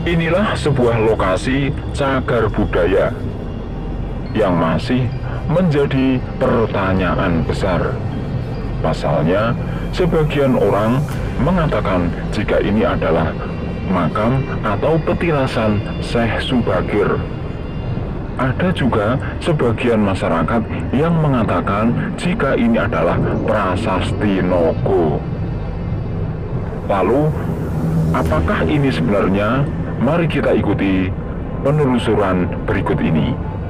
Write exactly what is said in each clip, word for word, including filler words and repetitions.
Inilah sebuah lokasi cagar budaya yang masih menjadi pertanyaan besar. Pasalnya, sebagian orang mengatakan jika ini adalah makam atau petilasan Syekh Subakir. Ada juga sebagian masyarakat yang mengatakan jika ini adalah prasasti Nogo. Lalu, apakah ini sebenarnya? Mari kita ikuti penelusuran berikut ini.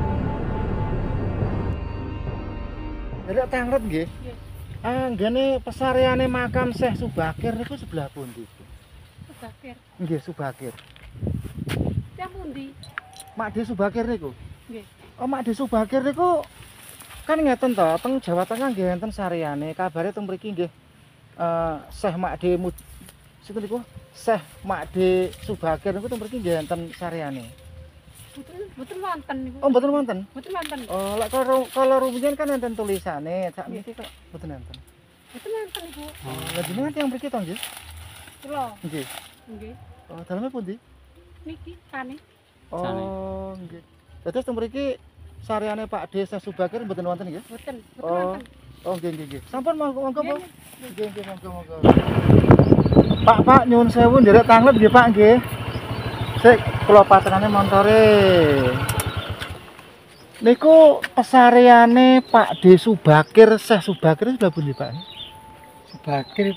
Derek tanglet nggih. Anggene pesareane makam Syekh Subakir niku sebelah pundi? Subakir. Nggih, Subakir. Yang pundi? Makde Subakir niku. Nggih. Oh, Makde Subakir niku kan ngeten to, teng Jawa Tengah nggih enten sareane. Kabare teng mriki nggih eh Syekh Makde sinten niku? Syekh Makde Subakir niku teng mriki nggih enten sareane. Betul, betul wonten niku. Oh, mboten wonten. Betul wonten. Oh, lek kalau kalau rumiyin kan enten tulisane, sak niki kok mboten enten. Betul wonten niku. Oh, lha jenengan tiyang mriki to nggih? Kula. Nggih. Nggih. Oh, daleme pundi? Niki kane. Oh, nggih. Terus teng mriki sareane Pak D Syekh Subakir mboten wonten nggih? Betul, betul Oh. wonten. Oh, nggih nggih nggih. Sampun monggo monggo, Bu. Nggih, Nggih nggih monggo monggo. Pak Pak nyuwun sewu nderek tanglep nggih Pak nggih. Sik kula patenane montore. Niku pesareane Pak D Subakir, Syekh Subakir sebelah pundi Pak? Subakir.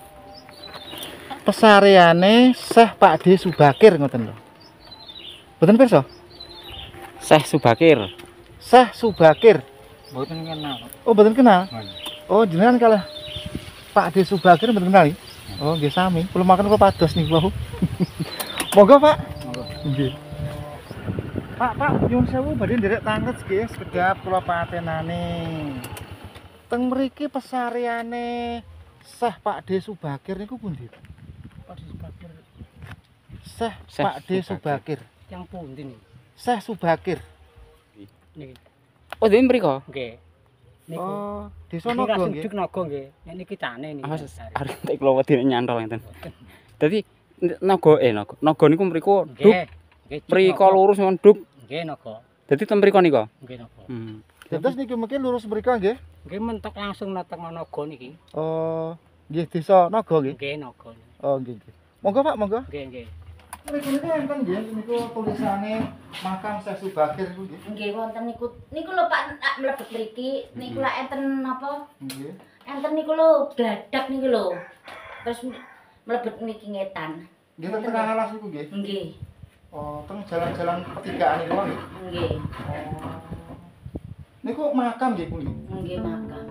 Pesareane Syekh Pak D Subakir ngoten lho. Mboten pirsa? Syekh Subakir. Syekh Subakir. Mboten kenal. Oh, mboten kenal. Oh, jenengan kalah Pak D Subakir mboten kenal. Oh, nggih sami. Kula makan kula pados niku wau. Monggo, Pak. Monggo. Nggih. Pak, Pak, nyuwun sewu badhe nderek tanglet nggih sekedap kula patenane. Teng mriki pesareane Syekh Pak D Subakir niku pundi, Pak? Pak D Subakir. Syekh Syekh Pak D Subakir. Yang pundi nih? Syekh Subakir. Niki. Oh, dene mriko? Nggih. Niku. Oh, desa Naga nggih. Suduk Naga nggih. Nek niki cane niki. Ah, arep tak kula wedi nyantol ngeten. Dadi Naga eh Naga. Naga niku mriku duk. Nggih. Nggih. Mriko lurus men duk. Nggih Naga. Dadi ten mriko nika. Nggih Naga. Hmm. Terus niki mungkin lurus mriko nggih. Nggih mentok langsung nateng Naga niki. Oh, nggih desa Naga nggih. Nggih Naga. Oh, nggih nggih. Monggo Pak, monggo. Nggih nggih. Mriki niku enten nggih niku tulisane makam Syekh Subakir niku nggih. Nggih wonten niku. Niku lho Pak nak mlebet mriki niku lak enten napa? Nggih. Enten niku lho gladak niku lho. Terus mlebet niki ngetan. Nggih teng tengah alas niku nggih. Nggih. Oh, teng jalan-jalan pertigaan niku nggih. Nggih. Oh. Niku makam nggih pundi? Nggih makam.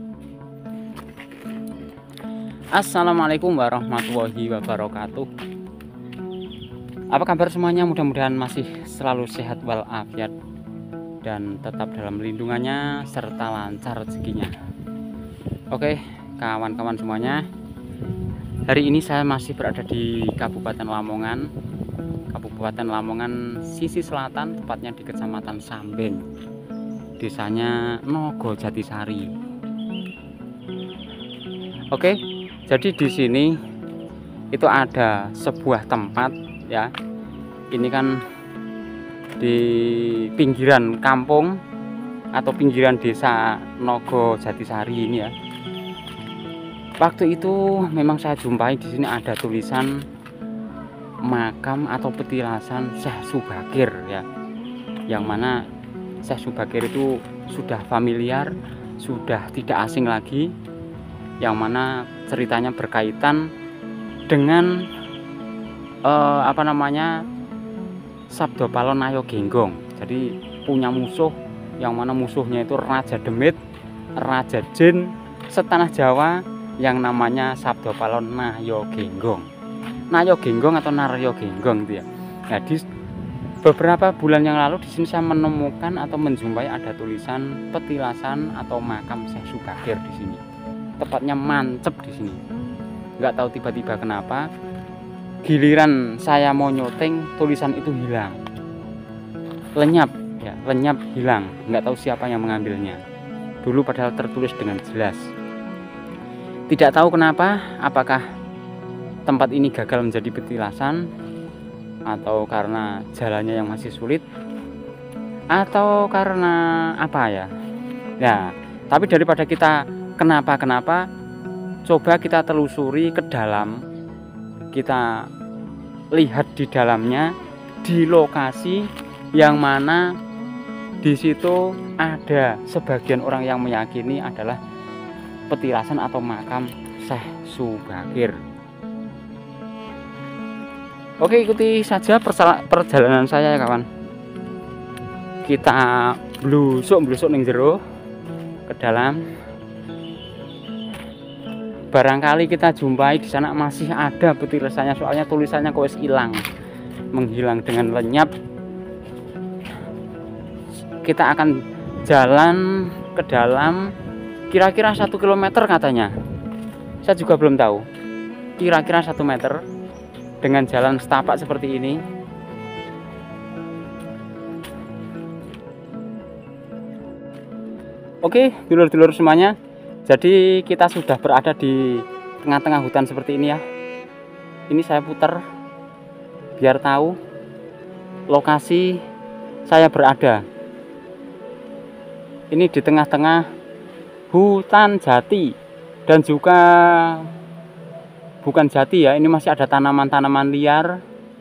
Assalamualaikum warahmatullahi wabarakatuh. Apa kabar semuanya? Mudah-mudahan masih selalu sehat walafiat dan tetap dalam lindungannya serta lancar rezekinya. Oke, kawan-kawan semuanya. Hari ini saya masih berada di Kabupaten Lamongan. Kabupaten Lamongan sisi selatan, tepatnya di Kecamatan Sambeng. Desanya Nogo Jatisari. Oke, jadi di sini itu ada sebuah tempat ya. Ini kan di pinggiran kampung atau pinggiran desa Nogo Jatisari ini ya. Waktu itu memang saya jumpai di sini ada tulisan makam atau petilasan Syekh Subakir ya. Yang mana Syekh Subakir itu sudah familiar, sudah tidak asing lagi. Yang mana ceritanya berkaitan dengan eh, apa namanya Sabdo Palon Nayo Genggong. Jadi punya musuh yang mana musuhnya itu Raja Demit, Raja Jin setanah Jawa yang namanya Sabdo Palon Nayo Genggong. Nayo Genggong atau Naryo Genggong itu ya. Nah, di beberapa bulan yang lalu di sini saya menemukan atau menjumpai ada tulisan petilasan atau makam Syekh Subakir di sini. Tepatnya mancep di sini. Nggak tahu tiba-tiba kenapa giliran saya mau nyoteng tulisan itu hilang, lenyap ya, lenyap hilang. Nggak tahu siapa yang mengambilnya. Dulu padahal tertulis dengan jelas. Tidak tahu kenapa, apakah tempat ini gagal menjadi petilasan atau karena jalannya yang masih sulit, atau karena apa ya. Ya, tapi daripada kita kenapa-kenapa, coba kita telusuri ke dalam, kita lihat di dalamnya, di lokasi yang mana di situ ada sebagian orang yang meyakini adalah petilasan atau makam Syekh Subakir. Oke, ikuti saja perjalanan saya ya kawan. Kita blusuk-blusuk ning jero ke dalam. Barangkali kita jumpai di sana masih ada petilasannya, soalnya tulisannya kok wis hilang, menghilang dengan lenyap. Kita akan jalan ke dalam kira-kira satu kilometer katanya. Saya juga belum tahu. Kira-kira satu meter. Dengan jalan setapak seperti ini. Oke, dulur-dulur semuanya. Jadi kita sudah berada di tengah-tengah hutan seperti ini ya. Ini saya putar biar tahu lokasi saya berada. Ini di tengah-tengah hutan jati dan juga bukan jati ya, ini masih ada tanaman-tanaman liar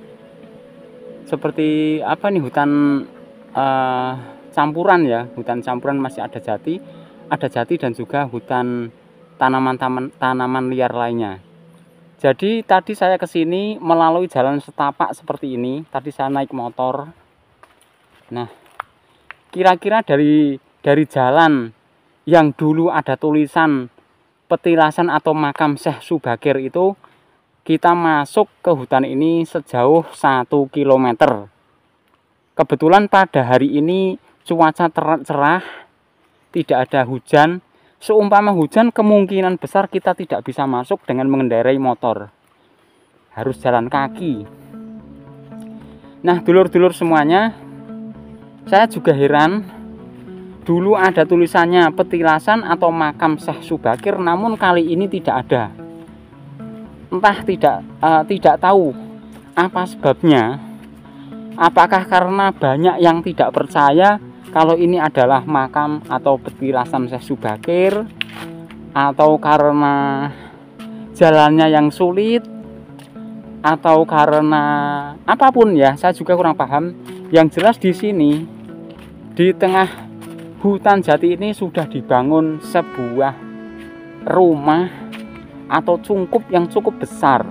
seperti apa nih, hutan uh, campuran ya, hutan campuran, masih ada jati, ada jati dan juga hutan tanaman-tanaman tanaman liar lainnya. Jadi tadi saya kesini melalui jalan setapak seperti ini, tadi saya naik motor. Nah, kira-kira dari dari jalan yang dulu ada tulisan petilasan atau makam Syekh Subakir itu, kita masuk ke hutan ini sejauh satu kilometer. Kebetulan pada hari ini cuaca cerah, tidak ada hujan. Seumpama hujan, kemungkinan besar kita tidak bisa masuk dengan mengendarai motor, harus jalan kaki. Nah, dulur-dulur semuanya, saya juga heran. Dulu ada tulisannya petilasan atau makam Syekh Subakir, namun kali ini tidak ada. Entah tidak uh, tidak tahu apa sebabnya. Apakah karena banyak yang tidak percaya kalau ini adalah makam atau petilasan Syekh Subakir, atau karena jalannya yang sulit, atau karena apapun ya, saya juga kurang paham. Yang jelas di sini di tengah hutan jati ini sudah dibangun sebuah rumah atau cungkup yang cukup besar.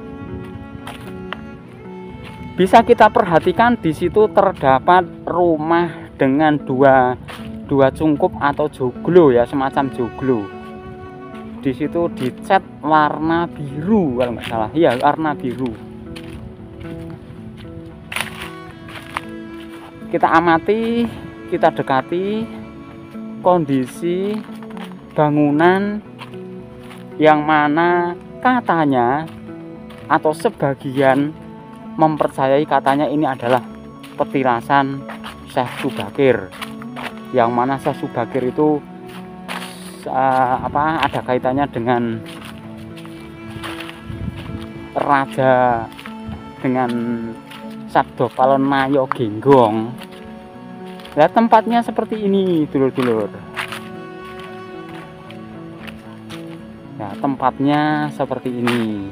Bisa kita perhatikan di situ terdapat rumah dengan dua dua cungkup atau joglo ya, semacam joglo. Di situ dicat warna biru kalau nggak salah, ya warna biru. Kita amati, kita dekati kondisi bangunan yang mana katanya atau sebagian mempercayai katanya ini adalah petilasan Syekh Subakir, yang mana Syekh Subakir itu uh, apa ada kaitannya dengan raja, dengan Sabdo Palon Mayo Genggong. Nah, tempatnya seperti ini, dulur-dulur. Nah, tempatnya seperti ini.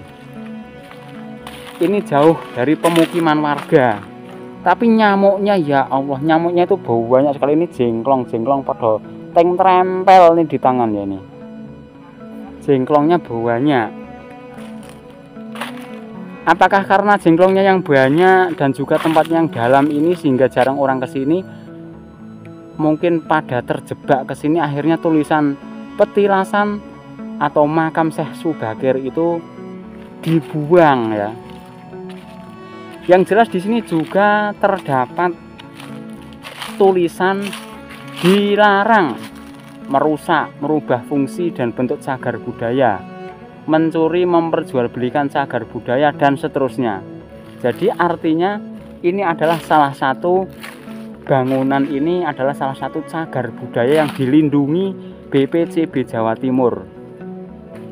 Ini jauh dari pemukiman warga. Tapi nyamuknya, ya Allah, nyamuknya itu bau banyak sekali. Ini jengklong-jengklong pada teng trempel nih di tangan ya ini. Jengklongnya bau banyak. Apakah karena jengklongnya yang banyak dan juga tempatnya yang dalam ini sehingga jarang orang kesini? Mungkin pada terjebak ke sini akhirnya tulisan petilasan atau makam Syekh Subakir itu dibuang ya. Yang jelas di sini juga terdapat tulisan dilarang merusak, merubah fungsi dan bentuk cagar budaya, mencuri, memperjualbelikan cagar budaya dan seterusnya. Jadi artinya ini adalah salah satu bangunan ini adalah salah satu cagar budaya yang dilindungi B P C B Jawa Timur.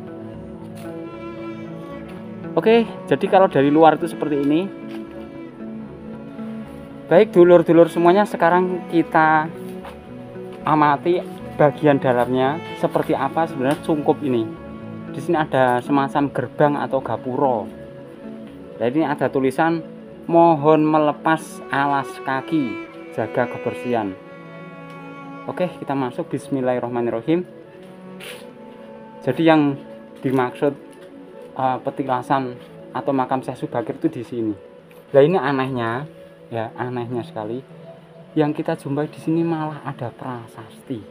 Oke, jadi kalau dari luar itu seperti ini. Baik dulur-dulur semuanya, sekarang kita amati bagian dalamnya seperti apa sebenarnya cungkup ini. Di sini ada semacam gerbang atau gapuro. Nah, ini ada tulisan mohon melepas alas kaki, jaga kebersihan. Oke, kita masuk. Bismillahirrahmanirrahim. Jadi yang dimaksud uh, petilasan atau makam Syekh Subagir itu di sini. Nah, ini anehnya, ya anehnya sekali. Yang kita jumpai di sini malah ada prasasti.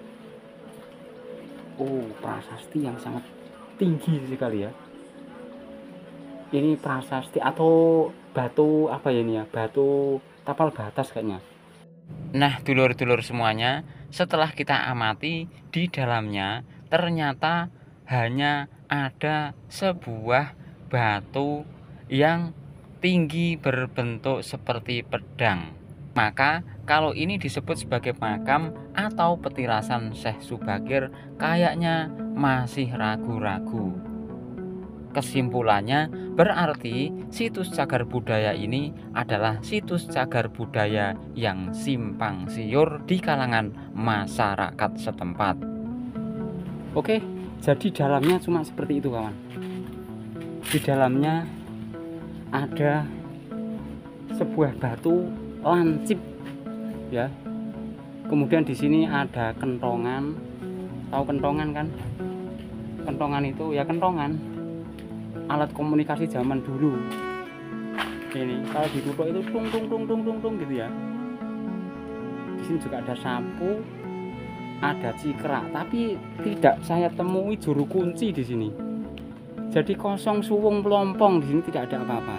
Oh, prasasti yang sangat tinggi sekali ya. Ini prasasti atau batu apa ya ini ya? Batu tapal batas kayaknya. Nah, dulur-dulur semuanya, setelah kita amati di dalamnya ternyata hanya ada sebuah batu yang tinggi berbentuk seperti pedang. Maka kalau ini disebut sebagai makam atau petilasan Syekh Subagir, kayaknya masih ragu-ragu. Kesimpulannya berarti situs cagar budaya ini adalah situs cagar budaya yang simpang siur di kalangan masyarakat setempat. Oke, jadi dalamnya cuma seperti itu kawan. Di dalamnya ada sebuah batu lancip ya. Kemudian di sini ada kentongan. Tahu kentongan kan? Kentongan itu ya kentongan. Alat komunikasi zaman dulu. Ini kalau ditutup itu tung tung tung tung tung tung gitu ya. Di sini juga ada sapu, ada cikrak, tapi tidak saya temui juru kunci di sini. Jadi kosong suwung pelompong, di sini tidak ada apa-apa.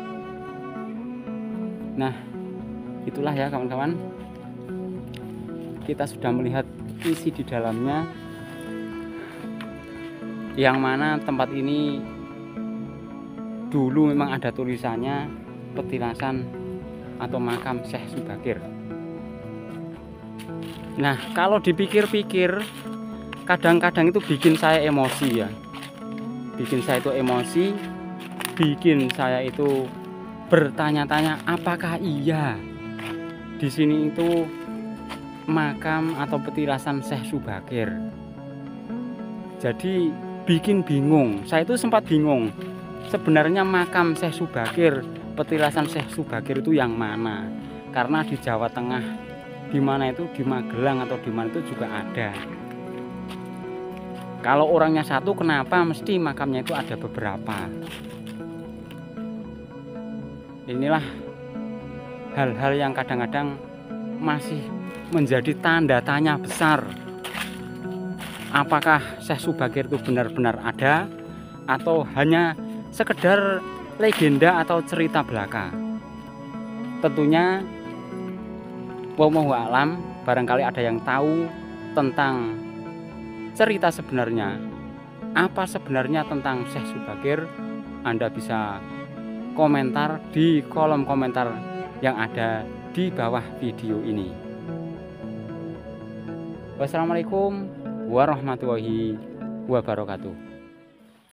Nah, itulah ya kawan-kawan. Kita sudah melihat isi di dalamnya, yang mana tempat ini dulu memang ada tulisannya petilasan atau makam Syekh Subagir. Nah, kalau dipikir-pikir kadang-kadang itu bikin saya emosi ya. Bikin saya itu emosi, bikin saya itu bertanya-tanya apakah iya di sini itu makam atau petilasan Syekh Subagir. Jadi bikin bingung. Saya itu sempat bingung. Sebenarnya makam Syekh Subagir, petilasan Syekh Subagir itu yang mana? Karena di Jawa Tengah, di mana itu di Magelang atau di mana itu juga ada. Kalau orangnya satu, kenapa mesti makamnya itu ada beberapa? Inilah hal-hal yang kadang-kadang masih menjadi tanda tanya besar. Apakah Syekh Subagir itu benar-benar ada atau hanya sekedar legenda atau cerita belaka? Tentunya wallahu a'lam, barangkali ada yang tahu tentang cerita sebenarnya, apa sebenarnya tentang Syekh Subagir, Anda bisa komentar di kolom komentar yang ada di bawah video ini. Wassalamualaikum warahmatullahi wabarakatuh.